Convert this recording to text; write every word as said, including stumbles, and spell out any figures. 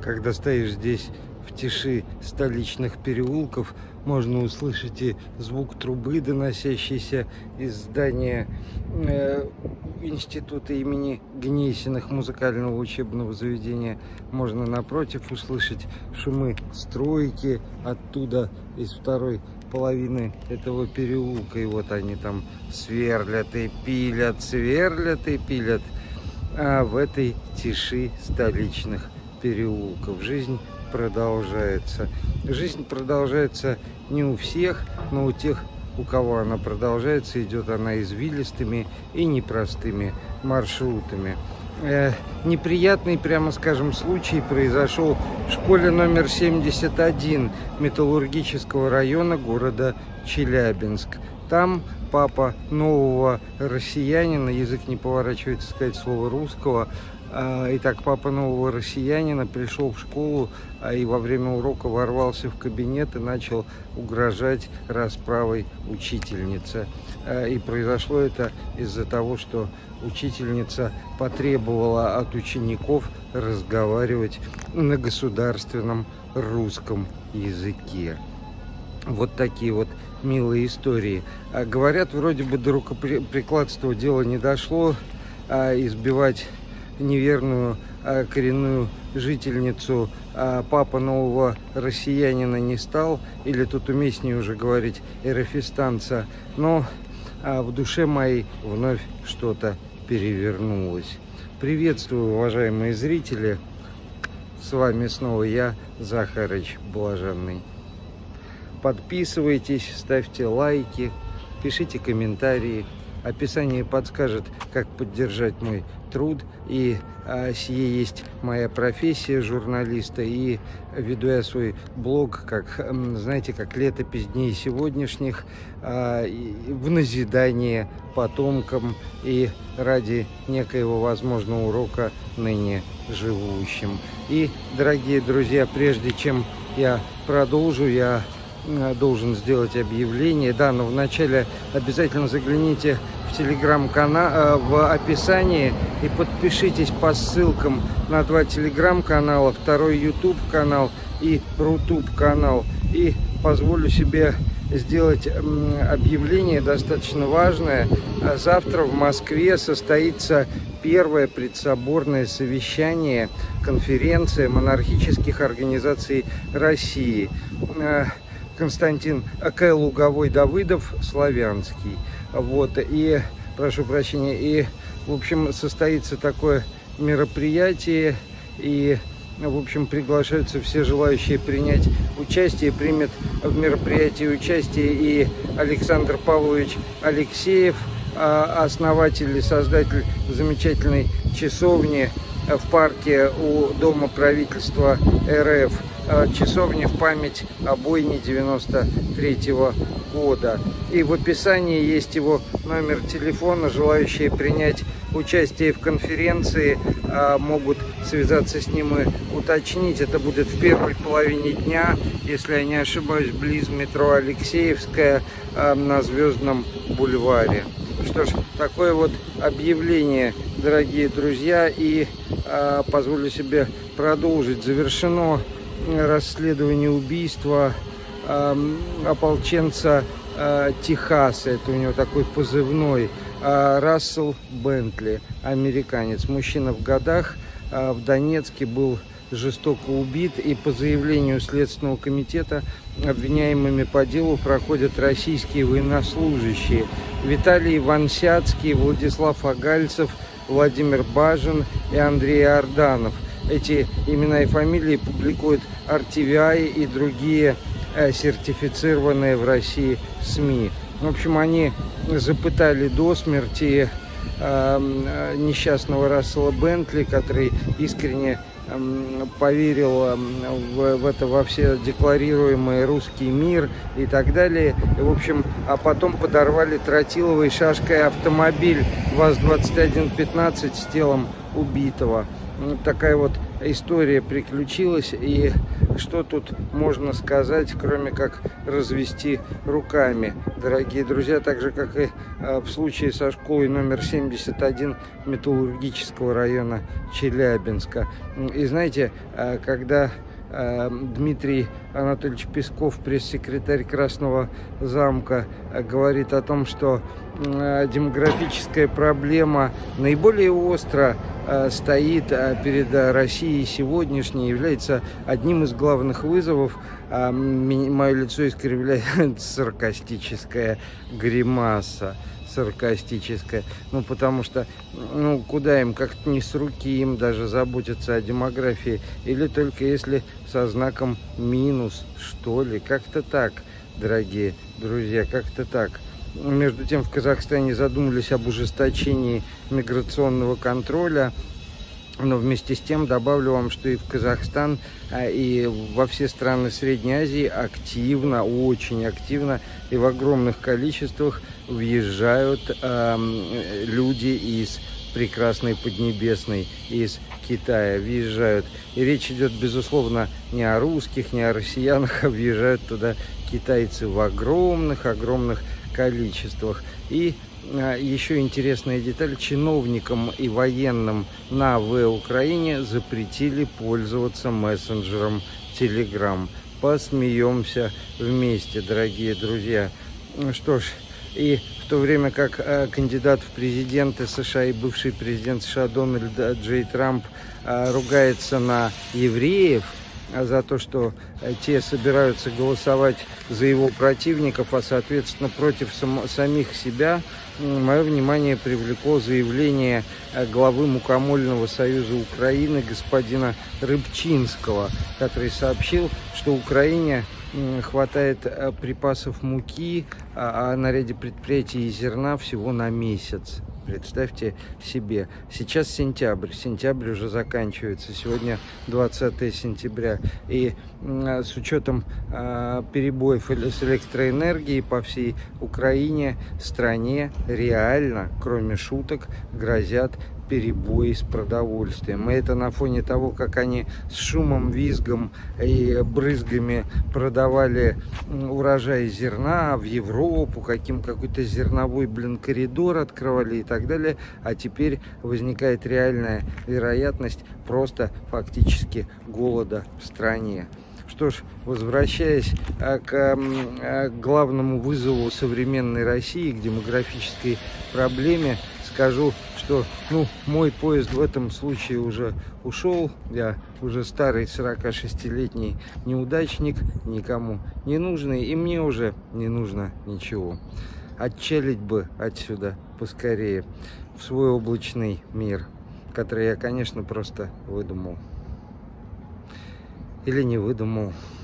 Когда стоишь здесь в тиши столичных переулков, можно услышать и звук трубы, доносящийся из здания э, института имени Гнесиных музыкального учебного заведения. Можно напротив услышать шумы стройки оттуда, из второй половины этого переулка. И вот они там сверлят и пилят, сверлят и пилят. А в этой тиши столичных переулков жизнь продолжается. Жизнь продолжается не у всех, но у тех, у кого она продолжается, идет она извилистыми и непростыми маршрутами. Э, неприятный, прямо скажем, случай произошел в школе номер семьдесят один металлургического района города Челябинск. Там папа нового россиянина, язык не поворачивается сказать слово русского. Итак, папа нового россиянина пришел в школу и во время урока ворвался в кабинет и начал угрожать расправой учительнице. И произошло это из-за того, что учительница потребовала от учеников разговаривать на государственном русском языке. Вот такие вот милые истории. Говорят, вроде бы до рукоприкладства дело не дошло, а избивать неверную а, коренную жительницу а, папа нового россиянина не стал, или тут уместнее уже говорить эрофистанца, но а, в душе моей вновь что-то перевернулось. Приветствую, уважаемые зрители, с вами снова я, Захарыч Блаженный. Подписывайтесь, ставьте лайки, пишите комментарии. Описание подскажет, как поддержать мой труд. И а, сие есть моя профессия журналиста. И веду я свой блог, как, знаете, как летопись дней сегодняшних, а, и в назидание потомкам и ради некоего возможного урока ныне живущим. И, дорогие друзья, прежде чем я продолжу, я должен сделать объявление. Да, но вначале обязательно загляните в телеграм-канал, в описании, и подпишитесь по ссылкам на два телеграм-канала, второй ютуб канал и рутуб канал. И позволю себе сделать объявление достаточно важное. Завтра в Москве состоится первое предсоборное совещание, конференция монархических организаций России. Константин К. Луговой-Давыдов, Славянский. Вот, и, прошу прощения, и, в общем, состоится такое мероприятие, и, в общем, приглашаются все желающие принять участие. Примет в мероприятии участие и Александр Павлович Алексеев, основатель и создатель замечательной часовни в парке у Дома правительства эр эф, часовни в память о бойне девяносто третьего года. И в описании есть его номер телефона. Желающие принять участие в конференции могут связаться с ним и уточнить. Это будет в первой половине дня, если я не ошибаюсь, близ метро Алексеевская на Звездном бульваре. Что ж, такое вот объявление, дорогие друзья, и э, позволю себе продолжить. Завершено расследование убийства э, ополченца э, Техаса, это у него такой позывной, э, Рассел Бентли, американец, мужчина в годах, э, в Донецке был жестоко убит, и по заявлению Следственного комитета обвиняемыми по делу проходят российские военнослужащие: Виталий Вансяцкий, Владислав Агальцев, Владимир Бажин и Андрей Арданов. Эти имена и фамилии публикуют эр ти ви ай и другие э, сертифицированные в России СМИ. В общем, они запытали до смерти э, несчастного Рассела Бентли, который искренне поверил в, в это, во все декларируемый русский мир и так далее. И, в общем, а потом подорвали тротиловой шашкой автомобиль ВАЗ двадцать один пятнадцать с телом убитого. Вот такая вот история приключилась, и что тут можно сказать, кроме как развести руками, дорогие друзья, так же, как и в случае со школой номер семьдесят один Металлургического района Челябинска. И знаете, когда Дмитрий Анатольевич Песков, пресс-секретарь Красного замка, говорит о том, что демографическая проблема наиболее остро стоит перед Россией сегодняшней, является одним из главных вызовов, мое лицо искривляет саркастическая гримаса. Саркастическая, ну потому что, ну куда им, как-то не с руки им даже заботиться о демографии, или только если со знаком минус, что ли, как-то так, дорогие друзья, как-то так. Между тем в Казахстане задумались об ужесточении миграционного контроля. Но вместе с тем добавлю вам, что и в Казахстан, и во все страны Средней Азии активно, очень активно и в огромных количествах въезжают э, люди из прекрасной Поднебесной, из Китая въезжают. И речь идет, безусловно, не о русских, не о россиянах, а въезжают туда китайцы в огромных-огромных количествах. И еще интересная деталь: чиновникам и военным на В Украине запретили пользоваться мессенджером Telegram. Посмеемся вместе, дорогие друзья. Что ж, и в то время как э, кандидат в президенты США и бывший президент США Дональд Джей Трамп э, ругается на евреев за то, что те собираются голосовать за его противников, а соответственно против сам, самих себя, мое внимание привлекло заявление главы Мукомольного союза Украины господина Рыбчинского, который сообщил, что Украине хватает припасов муки, а на ряде предприятий и зерна всего на месяц. Представьте себе, сейчас сентябрь, сентябрь уже заканчивается, сегодня двадцатое сентября, и с учетом э, перебоев с электроэнергией по всей Украине, стране реально, кроме шуток, грозят перебои с продовольствием. И это на фоне того, как они с шумом, визгом и брызгами продавали урожай зерна в Европу, каким какой-то зерновой, блин, коридор открывали и так далее. А теперь возникает реальная вероятность просто фактически голода в стране. Что ж, возвращаясь к главному вызову современной России, к демографической проблеме, скажу, что ну, мой поезд в этом случае уже ушел. Я уже старый сорокашестилетний неудачник, никому не нужный, и мне уже не нужно ничего. Отчалить бы отсюда поскорее в свой облачный мир, который я, конечно, просто выдумал. Или не выдумал.